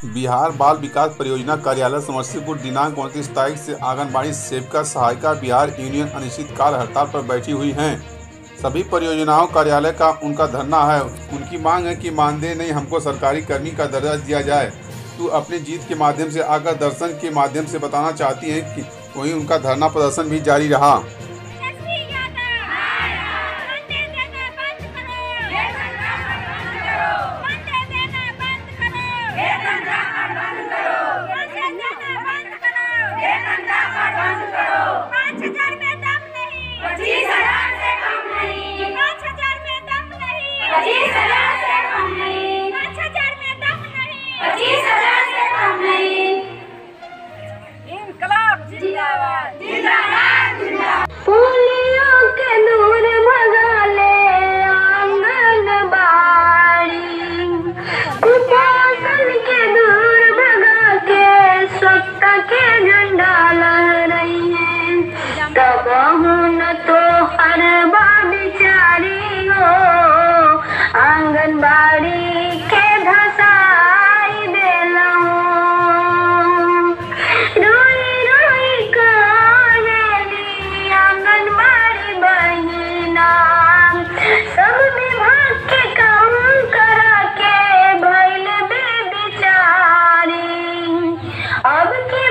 बिहार बाल विकास परियोजना कार्यालय समस्तीपुर दिनांक 29 तारीख से आंगनबाड़ी सेविका सहायिका बिहार यूनियन अनिश्चितकाल हड़ताल पर बैठी हुई हैं। सभी परियोजनाओं कार्यालय का उनका धरना है। उनकी मांग है कि मानदेय नहीं, हमको सरकारी कर्मी का दर्जा दिया जाए। तो अपनी जीत के माध्यम से आकर दर्शन के माध्यम से बताना चाहती हैं कि वहीं उनका धरना प्रदर्शन भी जारी रहा। पोलियो के दूर भगा ले आंगनबाड़ी, कुपोषण के दूर भगा के स्वच्छता के झंडा लहरा रही है। तब न तो हर बिचारी हो आंगनबाड़ी के धसाई देला सब विभाग के काम करा के भइल बेचारी। अब के